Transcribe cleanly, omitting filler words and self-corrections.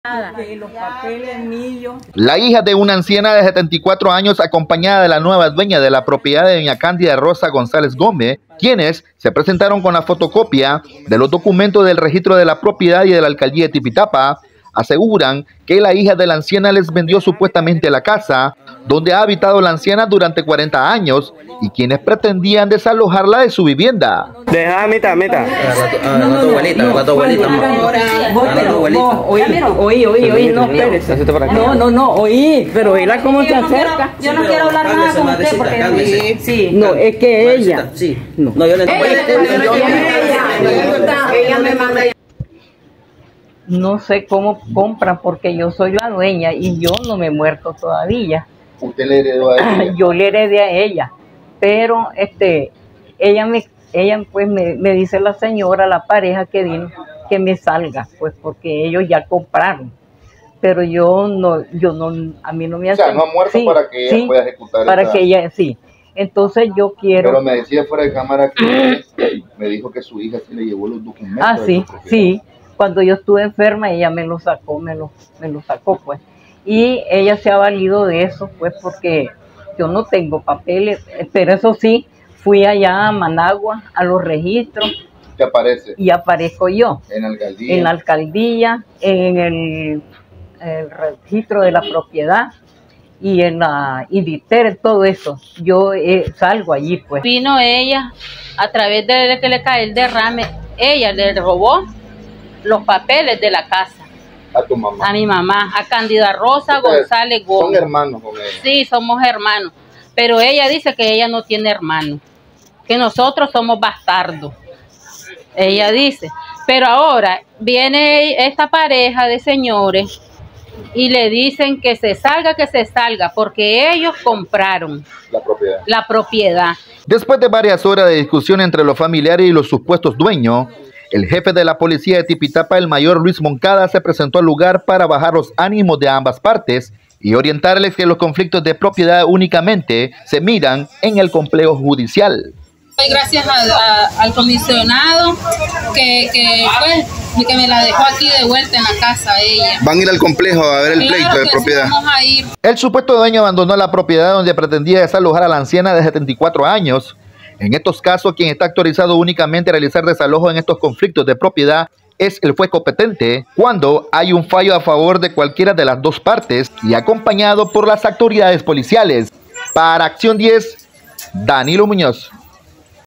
Los papeles míos. La hija de una anciana de 74 años, acompañada de la nueva dueña de la propiedad de doña Cándida Rosa González Gómez, quienes se presentaron con la fotocopia de los documentos del registro de la propiedad y de la alcaldía de Tipitapa, aseguran que la hija de la anciana les vendió supuestamente la casa donde ha habitado la anciana durante 40 años y quienes pretendían desalojarla de su vivienda. Deja, mita. Oí, pero ella cómo se acerca. Yo no quiero hablar nada con usted porque no, es que ella. No, yo le ella me manda. No sé cómo compran porque yo soy la dueña y yo no me he muerto todavía. ¿Usted le heredó a ella? Yo le heredé a ella, pero ella pues me dice la señora, la pareja que vino, que me salga, pues porque ellos ya compraron. Pero yo no, a mí no me hace. O sea, no ha muerto para que ella pueda ejecutar. Para que ella, sí. Entonces yo quiero. Pero me decía fuera de cámara que me dijo que su hija sí le llevó los documentos. Ah, sí, sí. Cuando yo estuve enferma, ella me lo sacó, me lo sacó, pues. Y ella se ha valido de eso, pues, porque yo no tengo papeles, pero eso sí, fui allá a Managua, a los registros. ¿Qué aparece? Y aparezco yo. ¿En la alcaldía? En la alcaldía, en el registro de la propiedad y en la Inditer, todo eso. Yo salgo allí, pues. Vino ella, a través de que le cae el derrame, ella le robó los papeles de la casa. ¿A tu mamá? A mi mamá, a Cándida Rosa González Gómez. ¿Son hermanos con ella? Sí, somos hermanos. Pero ella dice que ella no tiene hermanos, que nosotros somos bastardos. Ella dice. Pero ahora viene esta pareja de señores y le dicen que se salga, porque ellos compraron la propiedad. Después de varias horas de discusión entre los familiares y los supuestos dueños, el jefe de la policía de Tipitapa, el mayor Luis Moncada, se presentó al lugar para bajar los ánimos de ambas partes y orientarles que los conflictos de propiedad únicamente se miran en el complejo judicial. Gracias al comisionado que me la dejó aquí de vuelta en la casa ella. ¿Van a ir al complejo a ver el pleito de propiedad? Sí, vamos a ir. El supuesto dueño abandonó la propiedad donde pretendía desalojar a la anciana de 74 años. En estos casos, quien está autorizado únicamente a realizar desalojo en estos conflictos de propiedad es el juez competente cuando hay un fallo a favor de cualquiera de las dos partes y acompañado por las autoridades policiales. Para Acción 10, Danilo Muñoz.